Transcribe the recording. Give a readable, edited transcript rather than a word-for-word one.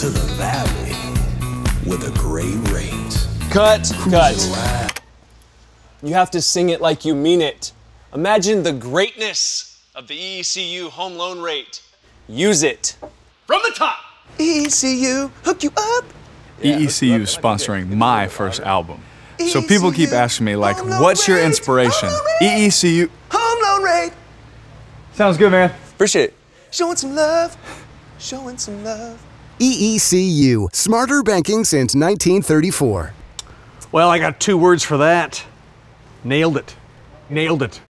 to the valley with a great rate. Cut. You have to sing it like you mean it. Imagine the greatness of the EECU home loan rate. Use it. From the top. EECU, hook you up. EECU is sponsoring my first album. So people keep asking me, like, what's your inspiration? EECU. Home loan rate. Sounds good, man. Appreciate it. Showing some love. Showing some love. EECU, smarter banking since 1934. Well, I got 2 words for that. Nailed it. Nailed it.